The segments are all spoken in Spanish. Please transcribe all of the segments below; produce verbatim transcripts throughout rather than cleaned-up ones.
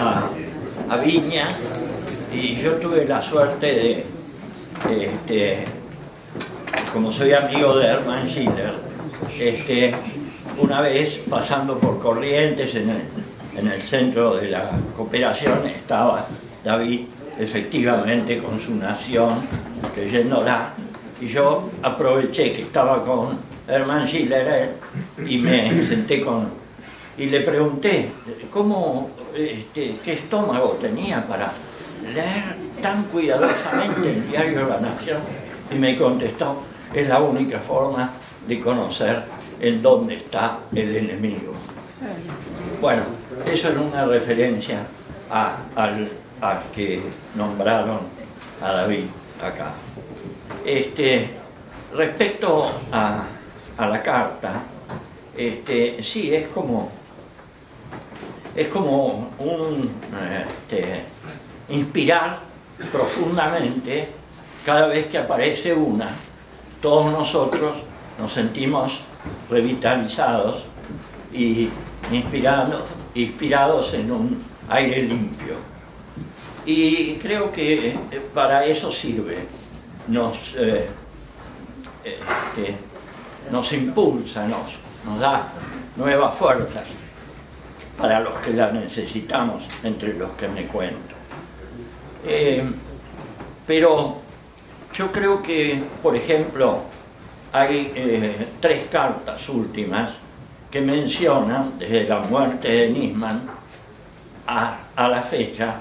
a, a Viña, y yo tuve la suerte de, este, como soy amigo de Hermann Schiller, este, una vez pasando por Corrientes, en el, en el centro de la cooperación, estaba David efectivamente con su Nación, leyéndola, y yo aproveché que estaba con Hermann Schiller y me senté con... y le pregunté cómo, este, qué estómago tenía para leer tan cuidadosamente el diario La Nación, y me contestó: es la única forma de conocer en dónde está el enemigo. Bueno, eso es una referencia a, al, a que nombraron a David acá. Este, respecto a, a la carta, este, sí, es como, es como un este, inspirar profundamente. Cada vez que aparece una, todos nosotros nos sentimos revitalizados y inspirados, inspirados en un aire limpio. Y creo que para eso sirve, nos, eh, eh, nos impulsa, nos, nos da nuevas fuerzas para los que las necesitamos, entre los que me cuento. Eh, pero yo creo que, por ejemplo, hay eh, tres cartas últimas que mencionan, desde la muerte de Nisman a, a la fecha,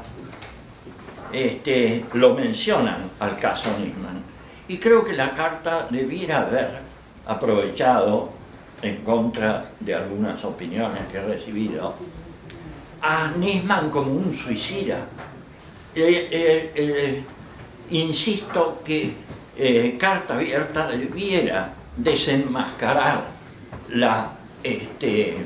este, lo mencionan al caso Nisman. Y creo que la carta debiera haber aprovechado, en contra de algunas opiniones que he recibido, a Nisman como un suicida. Eh, eh, eh, insisto que eh, Carta Abierta debiera desenmascarar la, este,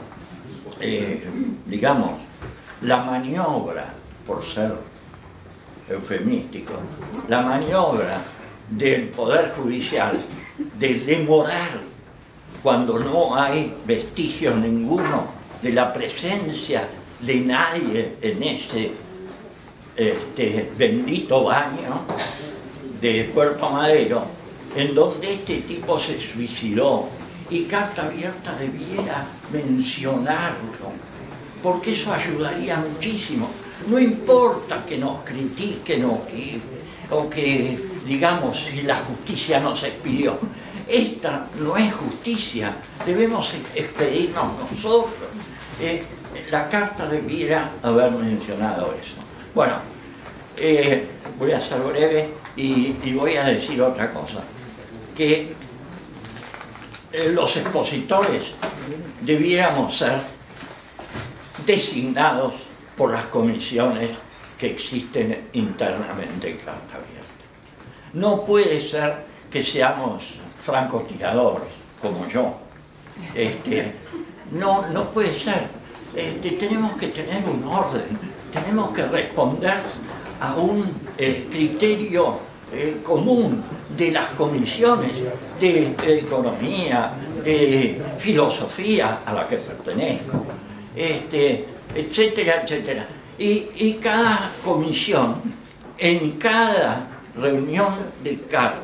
eh, digamos, la maniobra, por ser eufemístico, la maniobra del Poder Judicial de demorar, cuando no hay vestigio ninguno de la presencia de nadie en ese este, bendito baño de Puerto Madero, en donde este tipo se suicidó, y Carta Abierta debiera mencionarlo, porque eso ayudaría muchísimo. No importa que nos critiquen o que, o que digamos si la justicia nos expidió. Esta no es justicia, debemos expedirnos nosotros. Eh, la carta debiera haber mencionado eso. Bueno, eh, voy a ser breve y, y voy a decir otra cosa, que eh, los expositores debiéramos ser designados por las comisiones que existen internamente en Carta Abierta. No puede ser que seamos francotiradores, como yo. Este, no, no puede ser. Este, tenemos que tener un orden, tenemos que responder a un eh, criterio eh, común de las comisiones de, de economía, de filosofía a la que pertenezco, este, etcétera, etcétera. Y, y cada comisión, en cada reunión de carta,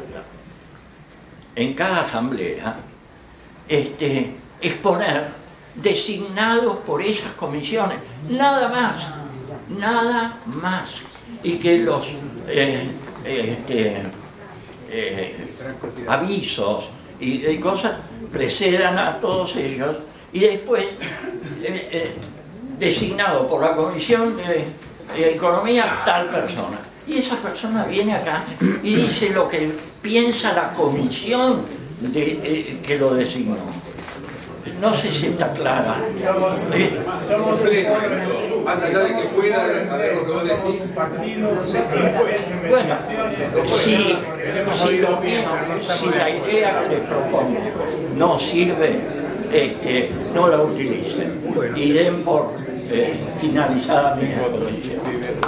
en cada asamblea, este, exponer designados por esas comisiones, nada más, nada más, y que los eh, este, eh, avisos y, y cosas precedan a todos ellos, y después eh, eh, designado por la Comisión de, de Economía tal persona, y esa persona viene acá y dice lo que piensa la comisión de, eh, que lo designó. No sé si está clara. ¿Eh? Estamos plenos, más allá de que pueda haber lo que vos decís. Bueno, si, si, lo mío, si la idea que les propongo no sirve, este, no la utilicen y den por eh, finalizada mi exposición.